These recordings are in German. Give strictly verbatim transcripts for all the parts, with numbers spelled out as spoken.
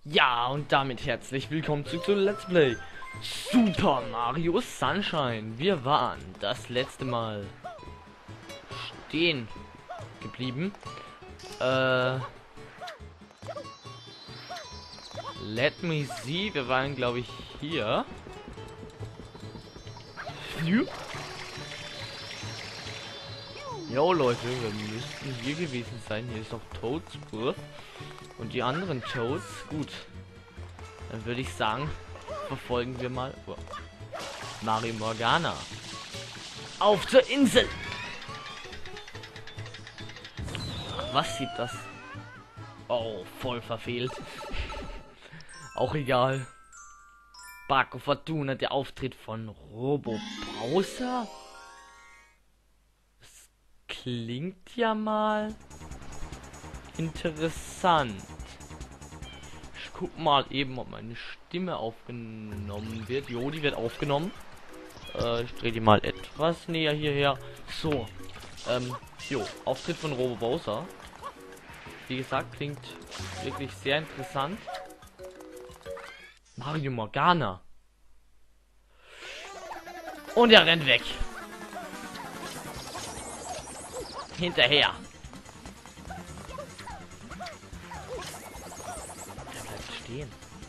Ja, und damit herzlich willkommen zurück zu Let's Play Super Mario Sunshine. Wir waren das letzte Mal stehen geblieben. Äh, let me see. Wir waren, glaube ich, hier. Jo, Leute, wir müssten hier gewesen sein. Hier ist doch Toadspur. Und die anderen Toads, gut. Dann würde ich sagen, verfolgen wir mal oh, Mario Morgana. Auf zur Insel! Was sieht das? Oh, voll verfehlt. Auch egal. Barco Fortuna, der Auftritt von Robo Bowser? Das klingt ja mal interessant. Ich guck mal eben, ob meine Stimme aufgenommen wird. Jo, die wird aufgenommen. Äh, ich drehe die mal etwas näher hierher. So. Ähm, jo, Auftritt von Robo Bowser. Wie gesagt, klingt wirklich sehr interessant. Mario Morgana. Und er rennt weg. Hinterher. Der bleibt stehen.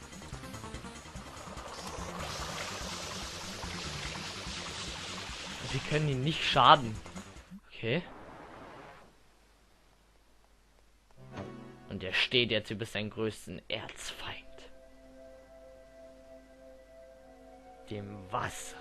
Wir können ihn nicht schaden. Okay. Und er steht jetzt über seinen größten Erzfeind. Dem Wasser.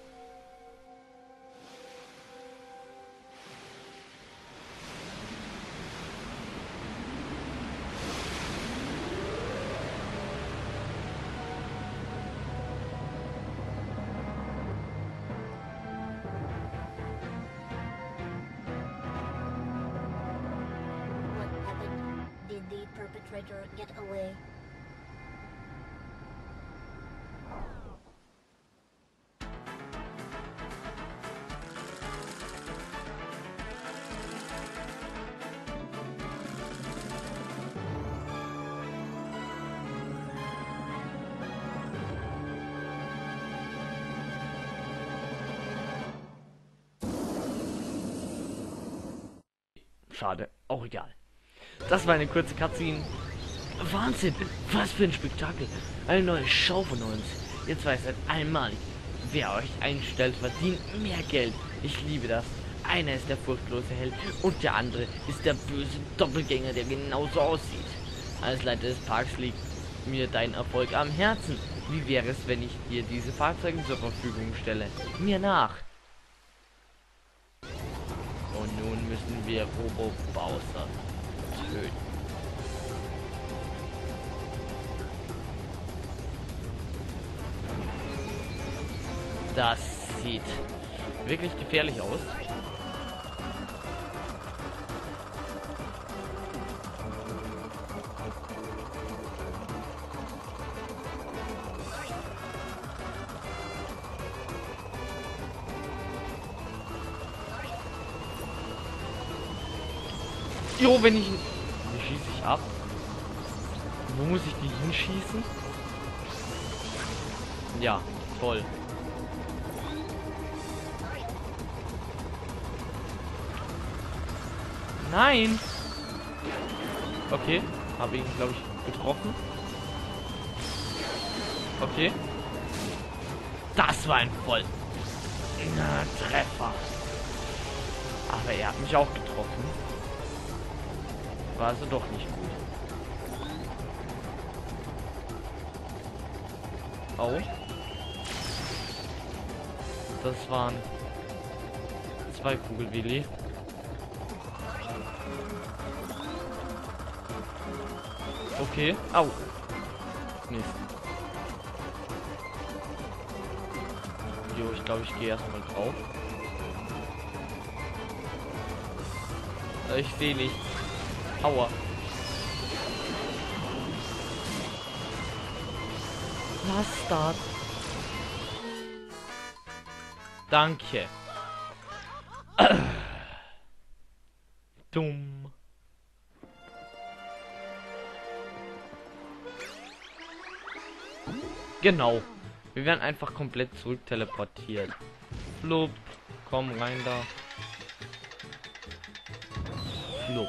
What happened? Did the perpetrator get away? Schade, auch egal. Das war eine kurze Cutscene. Wahnsinn, was für ein Spektakel. Eine neue Show von uns. Ihr zwei seid einmalig. Wer euch einstellt, verdient mehr Geld. Ich liebe das. Einer ist der furchtlose Held und der andere ist der böse Doppelgänger, der genauso aussieht. Als Leiter des Parks liegt mir dein Erfolg am Herzen. Wie wäre es, wenn ich dir diese Fahrzeuge zur Verfügung stelle? Mir nach. Und nun müssen wir Robo Bowser töten. Das sieht wirklich gefährlich aus. Jo, wenn ich... Wie schieße ich ab? Wo muss ich die hinschießen? Ja, toll. Nein! Okay, habe ihn, glaube ich, getroffen. Okay. Das war ein voll... Na, Treffer. Aber er hat mich auch getroffen. War also doch nicht gut. Oh. Das waren zwei Kugelwilli. Okay. Au. Mist. Jo, ich glaube, ich gehe erstmal drauf. Ich sehe nichts. Aua. Lass das. Danke. Dumm. Genau. Wir werden einfach komplett zurück teleportiert. Flup. Komm rein da. Flup.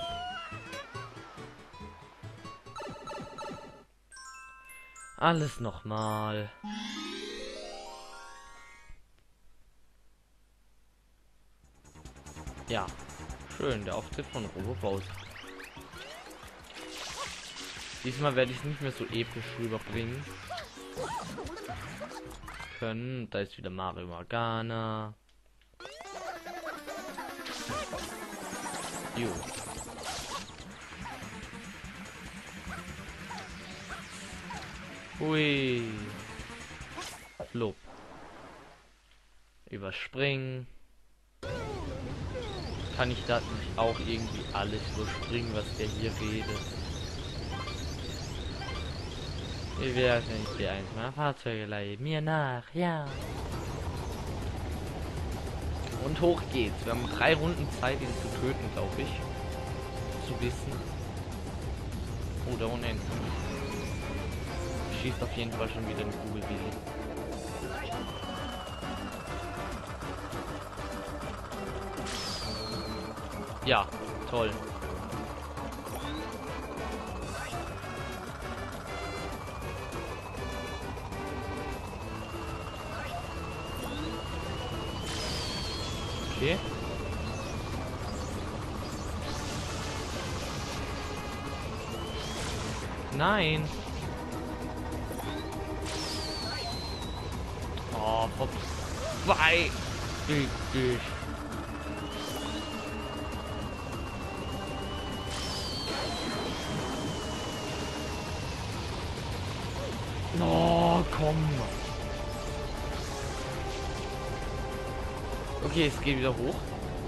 Alles nochmal. Ja. Schön, der Auftritt von Robo Bowser. Diesmal werde ich es nicht mehr so episch rüberbringen können. Da ist wieder Mario Morgana. Jo. Hui. Flop. Überspringen. Kann ich da nicht auch irgendwie alles überspringen, was der hier redet? Wie wär's, wenn ich dir eins meiner Fahrzeuge leihe? Mir nach, ja. Und hoch geht's. Wir haben drei Runden Zeit, ihn zu töten, glaube ich. Zu wissen. Oh, da unten. Schießt auf jeden Fall schon wieder eine Kugel wieder. Ja, toll. Okay. Nein. Oh, vorbei. Richtig. Oh, komm. Okay, es geht wieder hoch.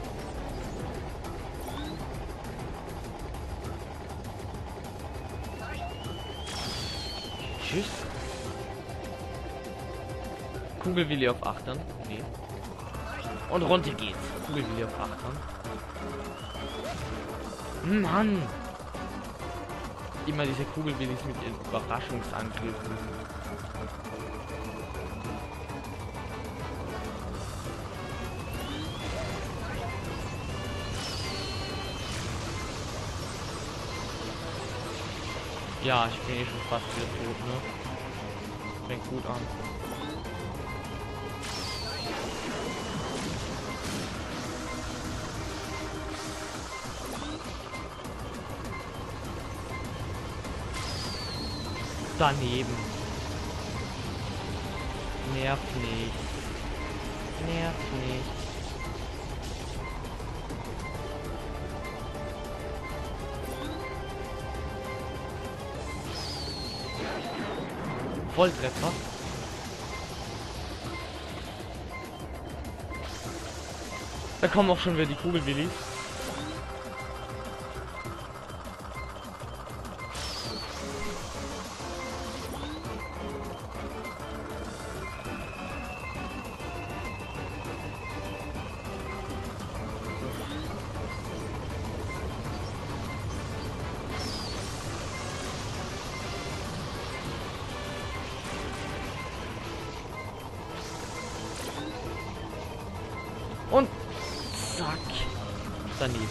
Tschüss. Kugelwilli auf Achtern. Nee. Und runter geht's. Kugelwilli auf Achtern. Mann. Immer diese Kugelwillis mit ihren Überraschungsangriffen. Ja, ich bin eh schon fast wieder tot, ne? Fängt gut an. Daneben. Nerv nicht. Nerv nicht. Volltreffer. Da kommen auch schon wieder die Kugelwillis. Und zack. Daneben.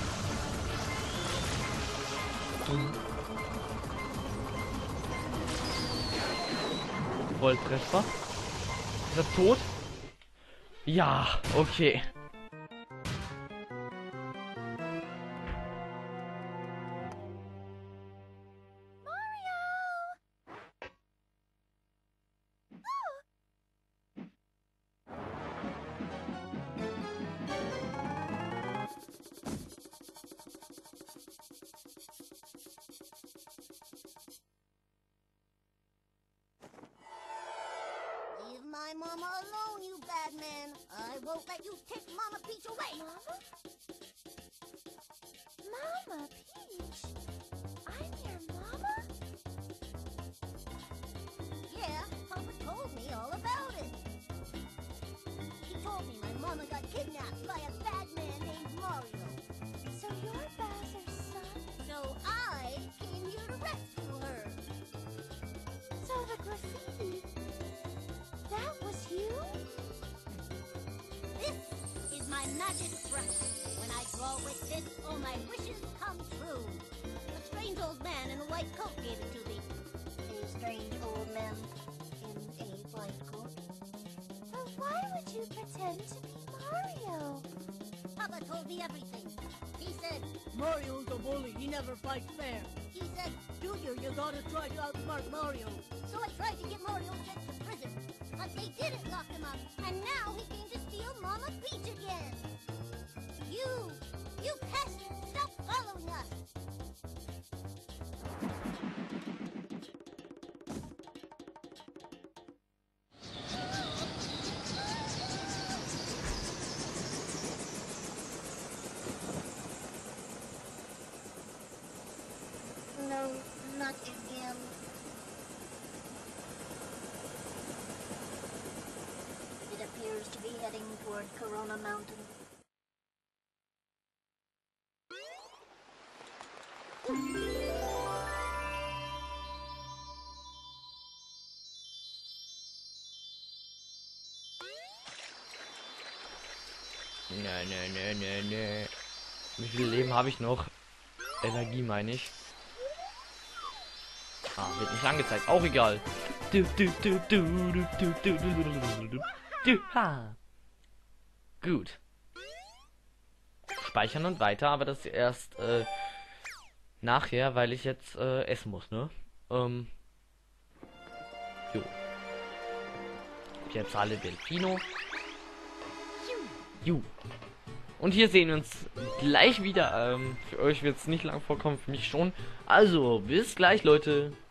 Volltreffer. Ist er tot? Ja, okay. Leave my mama alone, you bad man. I won't let you take Mama Peach away. Mama? Mama Peach? I'm your mama? Yeah, Papa told me all about it. He told me my mama got kidnapped by a bad man named Mario. So you're Bowser's son? So I came here to rescue her. So the graffiti my magic brush. When I draw with this, all my wishes come true. A strange old man in a white coat gave it to me. A strange old man in a white coat? But why would you pretend to be Mario? Papa told me everything. He said, Mario's a bully, he never fights fair. he said, Junior, you gotta try to outsmart Mario. so I tried to get Mario sent to prison. But they didn't lock him up, and now he came to steal Mama Peach again. You, you pest, stop following us. No, not again. It appears to be heading toward Corona Mountain. Ne, ne, ne, ne, ne. Wie viel Leben habe ich noch? Energie meine ich. Ah, wird nicht angezeigt. Auch egal. Du, du, du, du, du, du, du, du, du, du, du, ha. Gut. Speichern und weiter, aber das erst äh, nachher, weil ich jetzt äh, essen muss, ne? Ähm. Jo. Jetzt alle Delfino. Ju. Und hier sehen wir uns gleich wieder. Ähm, für euch wird es nicht lang vorkommen, für mich schon. Also, bis gleich, Leute.